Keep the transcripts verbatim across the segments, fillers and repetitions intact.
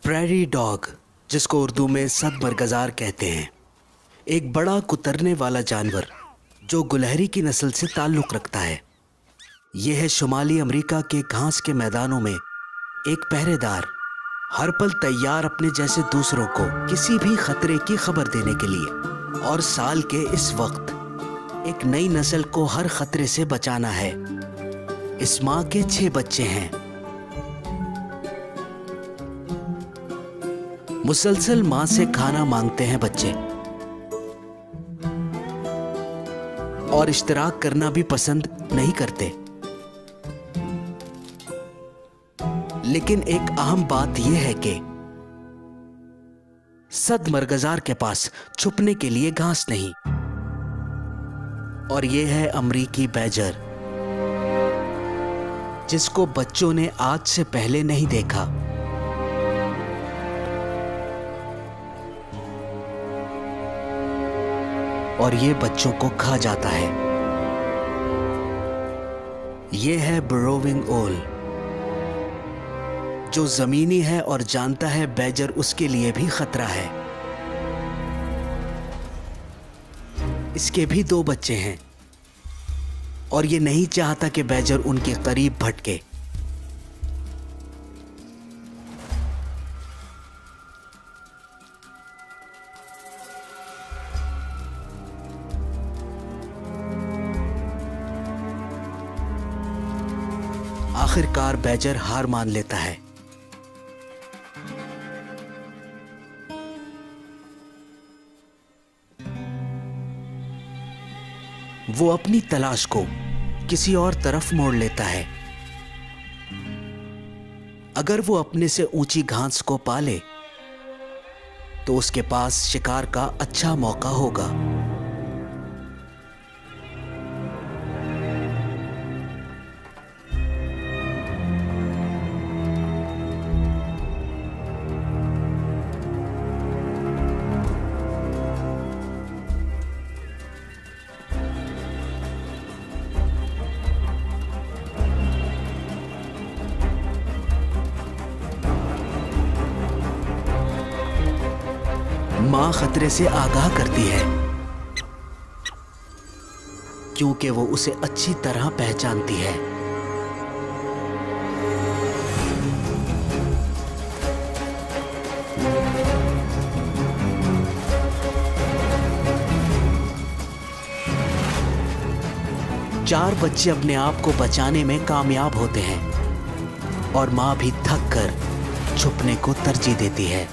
Prairie dog, जिसको उर्दू में सदमर्गजार कहते हैं, एक बड़ा कुतरने वाला जानवर जो गुलहरी की नस्ल से ताल्लुक़ रखता है। यह है शुमाली अमेरिका के घास के मैदानों में एक पहरेदार, हर पल तैयार अपने जैसे दूसरों को किसी भी खतरे की खबर देने के लिए। और साल के इस वक्त एक नई नस्ल को हर खतरे से बचाना है। इस माँ के छह बच्चे हैं। मुसलसल माँ से खाना मांगते हैं बच्चे और इश्तराक करना भी पसंद नहीं करते। लेकिन एक अहम बात यह है कि सदमर्गजार के पास छुपने के लिए घास नहीं। और यह है अमरीकी बैजर, जिसको बच्चों ने आज से पहले नहीं देखा। और ये बच्चों को खा जाता है। ये है बरोविंग ओल, जो जमीनी है और जानता है बैजर उसके लिए भी खतरा है। इसके भी दो बच्चे हैं और ये नहीं चाहता कि बैजर उनके करीब भटके। आखिरकार बैजर हार मान लेता है। वो अपनी तलाश को किसी और तरफ मोड़ लेता है। अगर वो अपने से ऊंची घास को पाले तो उसके पास शिकार का अच्छा मौका होगा। मां खतरे से आगाह करती है क्योंकि वो उसे अच्छी तरह पहचानती है। चार बच्चे अपने आप को बचाने में कामयाब होते हैं और मां भी थक कर छुपने को तरजीह देती है।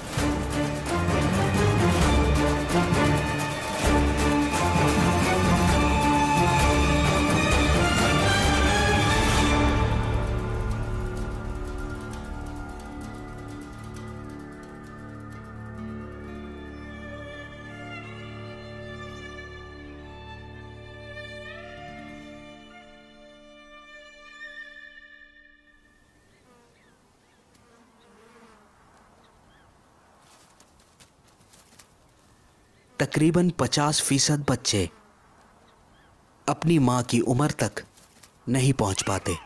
तकरीबन पचास फीसद बच्चे अपनी मां की उम्र तक नहीं पहुंच पाते।